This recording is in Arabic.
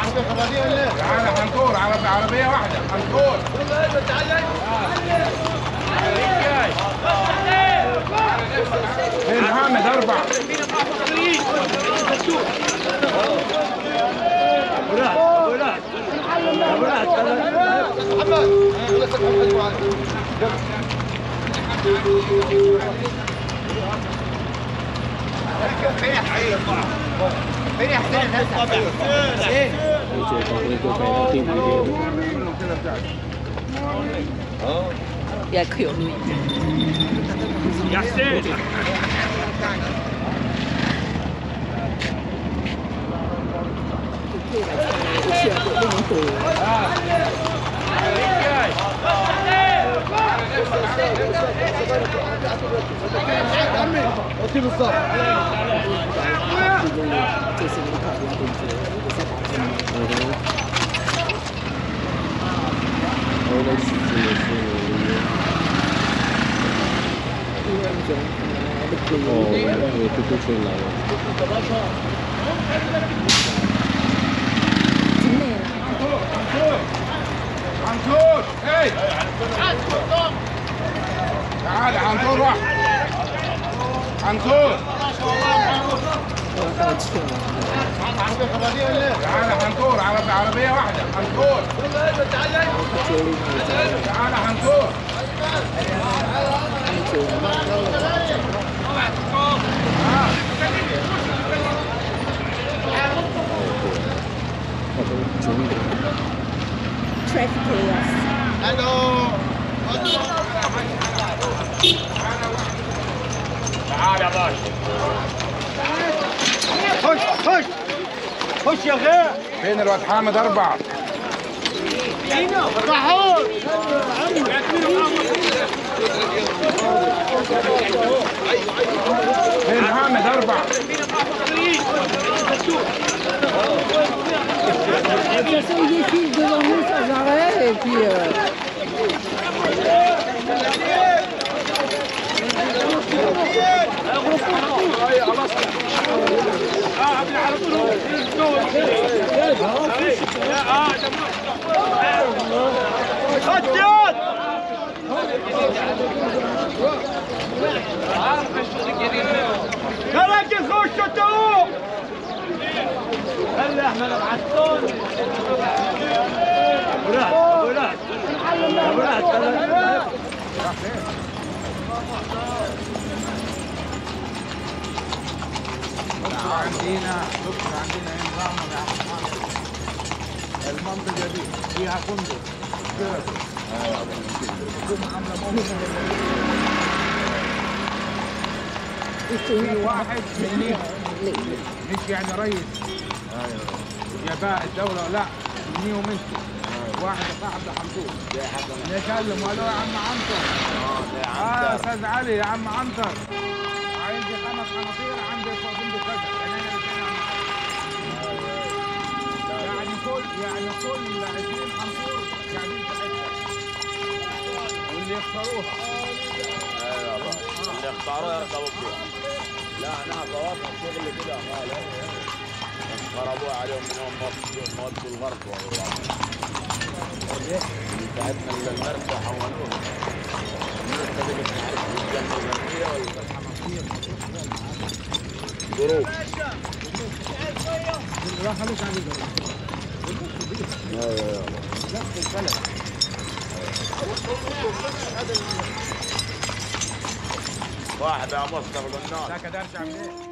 تعالى حنطور عربية واحدة حنطور. فين محمد 4 فين يا حسين الناس 也可以有录音。 يا حسين عنتور هي تعال عنتور واحد عنتور تعال حنطور عربية واحدة حنطور تعال حنطور Traffic chaos. تعال يا باشا خش خش يا غير. فين الواد حامد 4 راحون فين حامد 4 De toute façon, il défile devant nous sans arrêt et puis. تراك يخشوا تو. هلا احنا معسكون. عندنا نظام المنطقة دي فيها فندق في واحد مني مش يعني رئيس جباء الدولة لا مني ومنتو واحد صاحب حمدون نكلم قالوا يا عم عنتر يا استاذ علي يا عم عنتر عندي 5 حناطير عندي فندق كذا يعني كل 20 حنطور قاعدين في حته واللي يختاروها اللي اختاروها يركبوا فيها. لا انا صوابنا شغل كده خالص خربوها عليهم من يوم ما ودوا الغرب والله. بتاعتنا المركبه حولوها المركبه دي بتعرف الجنه الغربيه والحناطير ظروف لا خليك عليه نفس الكلام واحد يا مصطفى الناس لا كده ارجع منين